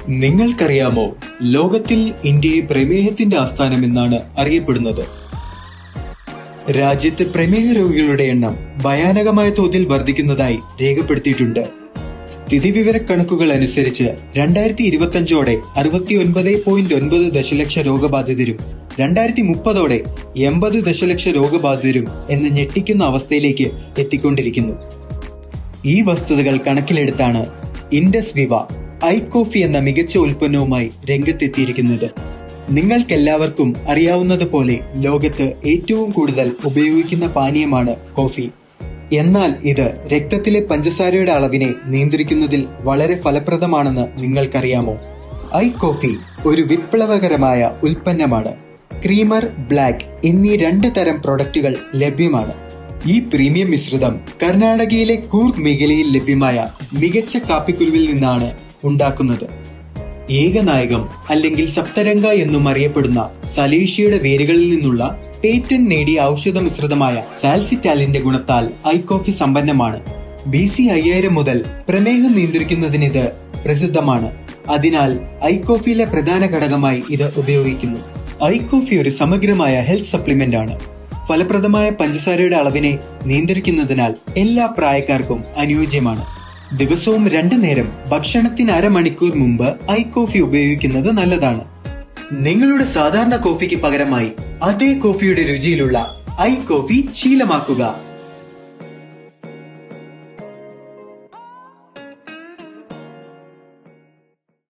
നിങ്ങൾക്കറിയാമോ, ലോകത്തിൽ ഇന്ത്യയെ പ്രമേഹത്തിന്റെ ആസ്ഥാനമെന്നാണ് അറിയപ്പെടുന്നത്. രാജ്യത്ത് പ്രമേഹ രോഗികളുടെ എണ്ണം ഭയാനകമായ തോതിൽ വർദ്ധിക്കുന്നതായി രേഖപ്പെടുത്തിയിട്ടുണ്ട്. സ്ഥിതിവിവരക്കണക്കുകൾ അനുസരിച്ച് 2025ഓടെ 69.9 ദശലക്ഷം രോഗബാധിതരും 2030ഓടെ 80 ദശലക്ഷം രോഗബാധിതരും എന്ന ഞെട്ടിക്കുന്ന അവസ്ഥയിലേക്ക് എത്തിക്കൊണ്ടിരിക്കുന്നു. ഈ വസ്തുതകൾ കണക്കിലെടുത്താണ് ഇൻഡസ് വിവ ഐകോഫി എന്ന മികച്ച ഉൽപ്പന്നവുമായി രംഗത്തെത്തിയിരിക്കുന്നത്. നിങ്ങൾക്കെല്ലാവർക്കും അറിയാവുന്നതുപോലെ ലോകത്ത് ഏറ്റവും കൂടുതൽ ഉപയോഗിക്കുന്ന പാനീയമാണ് കോഫി. എന്നാൽ ഇത് രക്തത്തിലെ പഞ്ചസാരയുടെ അളവിനെ നിയന്ത്രിക്കുന്നതിൽ വളരെ ഫലപ്രദമാണെന്ന് നിങ്ങൾക്കറിയാമോ? ഐകോഫി ഒരു വിപ്ലവകരമായ ഉൽപ്പന്നമാണ്. ക്രീമർ, ബ്ലാക്ക് എന്നീ 2 തരം പ്രൊഡക്റ്റുകൾ ലഭ്യമാണ്. ഈ പ്രീമിയം മിശ്രിതം കർണാടകയിലെ കൂർഗ് മേഖലയിൽ ലഭ്യമായ മികച്ച കാപ്പിക്കുരുവിൽ നിന്നാണ് ഉണ്ടാക്കുന്നത്. ഏകനായകം അല്ലെങ്കിൽ സപ്തരംഗ എന്നും അറിയപ്പെടുന്ന സലേഷ്യയുടെ വേരുകളിൽ നിന്നുള്ള പേറ്റന്റ് നേടിയ ഔഷധ മിശ്രിതമായ സാൽസിറ്റാലിന്റെ ഗുണത്താൽ ഐകോഫി സമ്പന്നമാണ്. BC 5000 മുതൽ പ്രമേഹം നിയന്ത്രിക്കുന്നതിന് ഇത് പ്രസിദ്ധമാണ്. അതിനാൽ ഐകോഫിയിലെ പ്രധാന ഘടകമായി ഇത് ഉപയോഗിക്കുന്നു. ഐകോഫി ഒരു സമഗ്രമായ ഹെൽത്ത് സപ്ലിമെന്റ് ആണ്. ഫലപ്രദമായ പഞ്ചസാരയുടെ അളവിനെ നിയന്ത്രിക്കുന്നതിനാൽ എല്ലാ പ്രായക്കാർക്കും അനുയോജ്യമാണ്. ദിവസവും 2 നേരം ഭക്ഷണത്തിന് അരമണിക്കൂർ മുമ്പ് ഐകോഫി ഉപയോഗിക്കുന്നത് നല്ലതാണ്. നിങ്ങളുടെ സാധാരണ കോഫിക്ക് പകരമായി അതേ കോഫിയുടെ രുചിയിലുള്ള ഐകോഫി ശീലമാക്കുക.